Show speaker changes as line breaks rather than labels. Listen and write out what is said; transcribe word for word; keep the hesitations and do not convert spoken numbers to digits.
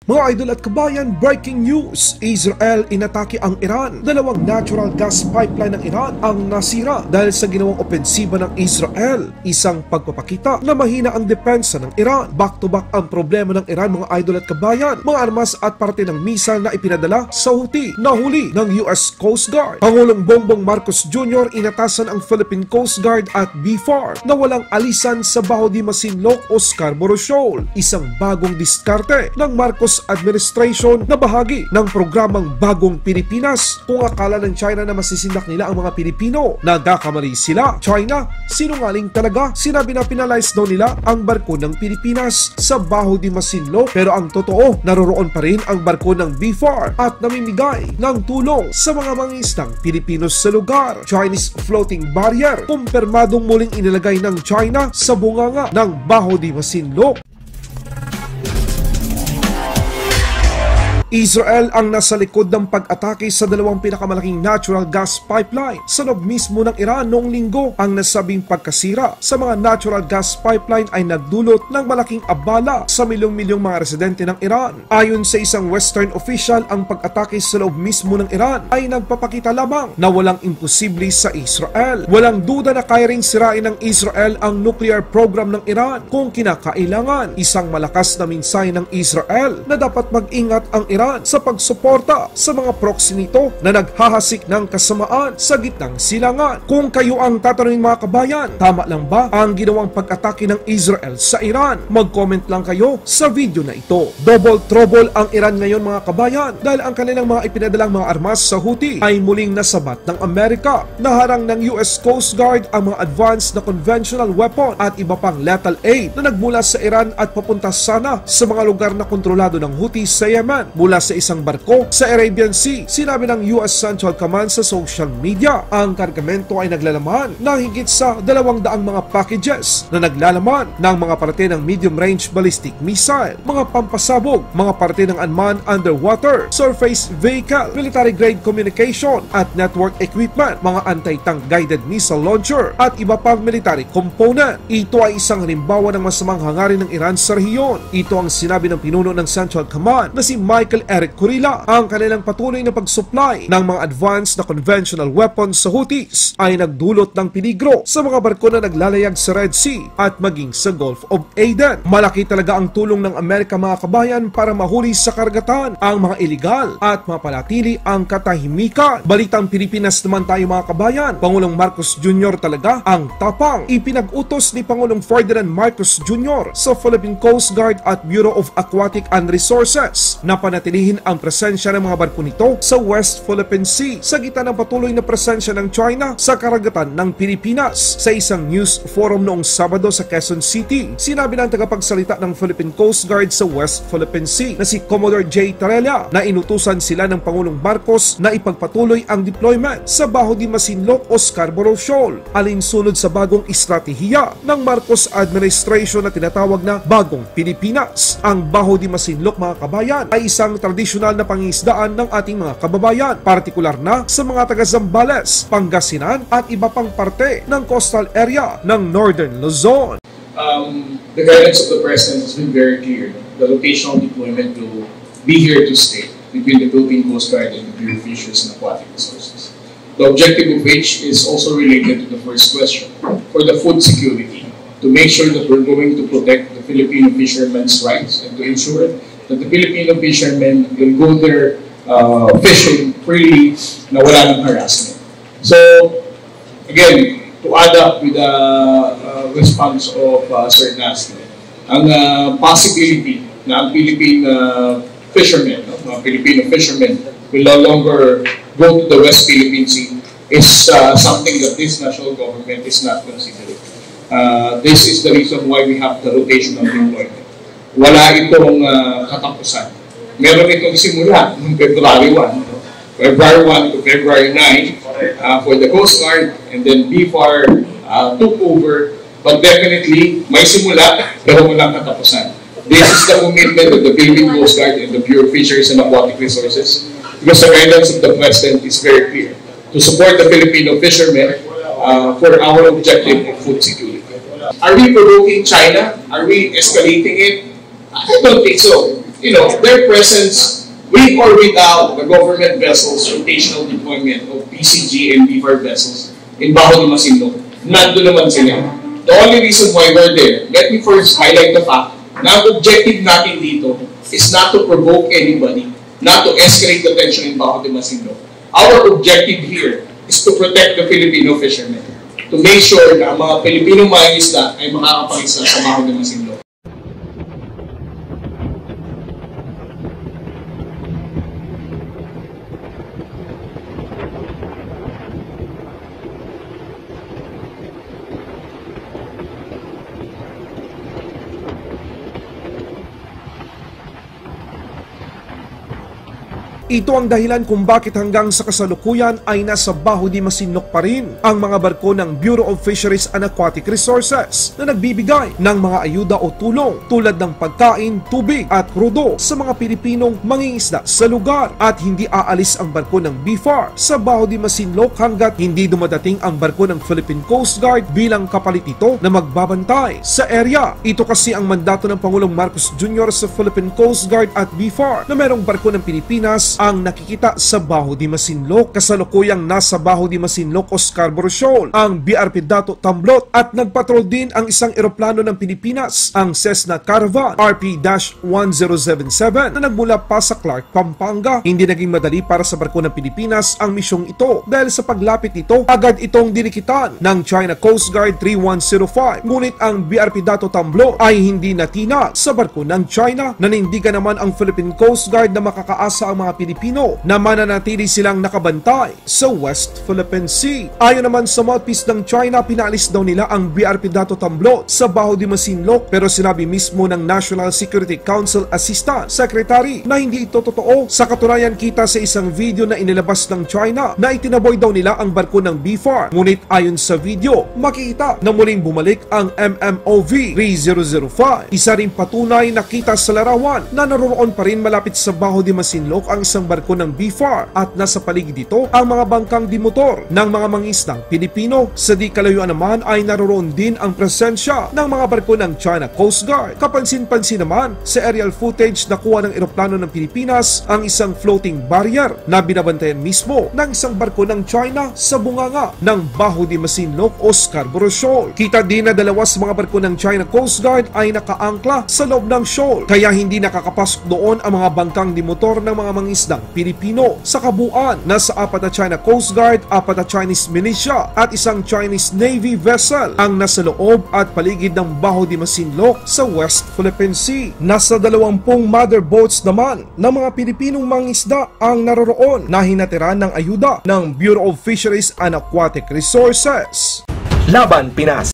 Mga idol at kabayan, breaking news! Israel inatake ang Iran. Dalawang natural gas pipeline ng Iran ang nasira dahil sa ginawang opensiba ng Israel. Isang pagpapakita na mahina ang depensa ng Iran. Back-to-back ang problema ng Iran, mga idol at kabayan. Mga armas at parte ng missile na ipinadala sa Houthi. Nahuli ng U S Coast Guard. Pangulong Bongbong Marcos Junior inatasan ang Philippine Coast Guard at B F A R na walang alisan sa Baho de Masinloc o Scarborough Shoal. Isang bagong diskarte ng Marcos administration na bahagi ng programang Bagong Pilipinas. Kung akala ng China na masisindak nila ang mga Pilipino, nagkakamali sila. China, sinungaling talaga. Sinabi na pinalize daw nila ang barko ng Pilipinas sa Baho de Masinloc, pero ang totoo, naroroon pa rin ang barko ng B F A R at namimigay ng tulong sa mga mangingisdang Pilipino sa lugar. Chinese floating barrier, kumpirmadong muling inilagay ng China sa bunganga ng Baho de Masinloc. Israel ang nasa likod ng pag-atake sa dalawang pinakamalaking natural gas pipeline sa loob mismo ng Iran noong linggo. Ang nasabing pagkasira sa mga natural gas pipeline ay nagdulot ng malaking abala sa milyong-milyong mga residente ng Iran. Ayon sa isang Western official, ang pag-atake sa loob mismo ng Iran ay nagpapakita lamang na walang imposible sa Israel. Walang duda na kaya ring sirain ng Israel ang nuclear program ng Iran kung kinakailangan. Isang malakas na mensahe ng Israel na dapat mag-ingat ang Iran Iran sa pagsuporta sa mga proxy nito na naghahasik ng kasamaan sa gitnang silangan. Kung kayo ang tatanungin, mga kabayan, tama lang ba ang ginawang pag-atake ng Israel sa Iran? Mag-comment lang kayo sa video na ito. Double trouble ang Iran ngayon, mga kabayan, dahil ang kanilang mga ipinadalang mga armas sa Houthi ay muling nasabat ng Amerika. Naharang ng U S Coast Guard ang mga advanced na conventional weapon at iba pang lethal aid na nagmula sa Iran at papunta sana sa mga lugar na kontrolado ng Houthi sa Yemen mula sa isang barko sa Arabian Sea. Sinabi ng U S Central Command sa social media, ang kargamento ay naglalaman ng higit sa dalawang daang mga packages na naglalaman ng mga parte ng medium-range ballistic missile, mga pampasabog, mga parte ng unmanned underwater, surface vehicle, military-grade communication at network equipment, mga anti-tank guided missile launcher at iba pang military component. Ito ay isang halimbawa ng masamang hangarin ng Iran sa rehiyon. Ito ang sinabi ng pinuno ng Central Command na si Michael Eric Kurila. Ang kanilang patuloy na pag-supply ng mga advanced na conventional weapons sa Houthis ay nagdulot ng peligro sa mga barko na naglalayag sa Red Sea at maging sa Gulf of Aden. Malaki talaga ang tulong ng Amerika, mga kabayan, para mahuli sa karagatan ang mga iligal at mapanatili ang katahimikan. Balitang Pilipinas naman tayo, mga kabayan. Pangulong Marcos Junior talaga ang tapang. Ipinag-utos ni Pangulong Ferdinand Marcos Junior sa Philippine Coast Guard at Bureau of Aquatic and Resources na panatilihin ang presensya ng mga barko nito sa West Philippine Sea sa gitna ng patuloy na presensya ng China sa karagatan ng Pilipinas. Sa isang news forum noong Sabado sa Quezon City, sinabi ng tagapagsalita ng Philippine Coast Guard sa West Philippine Sea na si Commodore J. Tarella na inutusan sila ng Pangulong Marcos na ipagpatuloy ang deployment sa Baho de Masinloc o Scarborough Shoal, alinsunod sa bagong estratehiya ng Marcos administration na tinatawag na Bagong Pilipinas. Ang Baho de Masinloc, mga kabayan, ay isang tradisyonal na pangingisdaan ng ating mga kababayan, partikular na sa mga taga Zambales, Pangasinan at iba pang parte ng coastal area ng Northern Luzon.
Um, the guidance of the President has been very clear. The rotational deployment will be here to stay between the Philippine Coast Guard and the Bureau of Fisheries and Aquatic Resources. The objective of which is also related to the first question, for the food security, to make sure that we're going to protect the Filipino fishermen's rights and to ensure that the Filipino fishermen will go there uh, fishing freely na wala ng harassment. So, again, to add up with the uh, response of uh, Sir Nasty, ang uh, possibility na ang Philippine uh, fishermen, no, mga Filipino fishermen, will no longer go to the West Philippine Sea is uh, something that this national government is not considering. Uh, this is the reason why we have the rotational deployment. Wala itong uh, katapusan. Meron itong simula noong February first, no? February first to February ninth uh, for the Coast Guard, and then B F A R uh, took over, but definitely may simula pero walang katapusan. This is the commitment of the Philippine Coast Guard and the Bureau of Fisheries and Aquatic Resources, because the guidance of the President is very clear to support the Filipino fishermen uh, for our objective of food security. Are we provoking China? Are we escalating it? I don't think so. you know, their presence with or without the government vessels, rotational deployment of P C G and B F A R vessels in Baho de Masinloc, nandun naman sila. The only reason why we're there, let me first highlight the fact na ang objective natin dito is not to provoke anybody, not to escalate the tension in Baho de Masinloc. Our objective here is to protect the Filipino fishermen, to make sure na ang mga Pilipino mangingisda ay makakapangisa sa Baho de Masinloc.
Ito ang dahilan kung bakit hanggang sa kasalukuyan ay nasa Baho de Masinloc pa rin ang mga barko ng Bureau of Fisheries and Aquatic Resources na nagbibigay ng mga ayuda o tulong tulad ng pagkain, tubig at krudo sa mga Pilipinong mangingisda sa lugar, at hindi aalis ang barko ng B F A R sa Baho de Masinloc hanggat hindi dumadating ang barko ng Philippine Coast Guard bilang kapalit nito na magbabantay sa area. Ito kasi ang mandato ng Pangulong Marcos Junior sa Philippine Coast Guard at B F A R na merong barko ng Pilipinas ang nakikita sa Baho de Masinloc. Kasalukuyang nasa Baho de Masinloc o Scarborough Shoal ang B R P Dato Tamblot, at nagpatrol din ang isang eroplano ng Pilipinas, ang Cessna Caravan R P one zero seven seven na nagmula pa sa Clark, Pampanga. Hindi naging madali para sa barko ng Pilipinas ang misyong ito dahil sa paglapit nito agad itong dinikitan ng China Coast Guard three one zero five, ngunit ang B R P Dato Tamblot ay hindi natina sa barko ng China. Nanindigan naman ang Philippine Coast Guard na makakaasa ang mga Pilipino na mananatili silang nakabantay sa West Philippine Sea. Ayon naman sa mouthpiece ng China, pinaalis daw nila ang B R P Dato Tamblot sa Baho de Masinloc, pero sinabi mismo ng National Security Council Assistant Secretary na hindi ito totoo. Sa katunayan, kita sa isang video na inilabas ng China na itinaboy daw nila ang barko ng B F A R, ngunit ayon sa video, makikita na muling bumalik ang M M O V three zero zero five. Isa ring patunay na kita sa larawan na naroon pa rin malapit sa Baho de Masinloc ang isang barko ng B F A R, at nasa paligid dito ang mga bangkang dimotor ng mga mangingisdang Pilipino. Sa di kalayuan naman ay naroon din ang presensya ng mga barko ng China Coast Guard. Kapansin-pansin naman sa aerial footage na kuha ng eroplano ng Pilipinas ang isang floating barrier na binabantayan mismo ng isang barko ng China sa bunganga ng Baho de Masinloc o Scarborough Shoal. Kita din na dalawa sa mga barko ng China Coast Guard ay nakaangkla sa loob ng shoal, kaya hindi nakakapasok doon ang mga bangkang dimotor ng mga mangingisdang Pilipino. Sa kabuuan, nasa apat na China Coast Guard, apat na Chinese militia at isang Chinese Navy vessel ang nasa loob at paligid ng Baho de Masinloc sa West Philippine Sea. Nasa dalawampung mother boats naman ng mga Pilipinong mangingisda ang naroroon na hinatiran ng ayuda ng Bureau of Fisheries and Aquatic Resources.
Laban Pinas.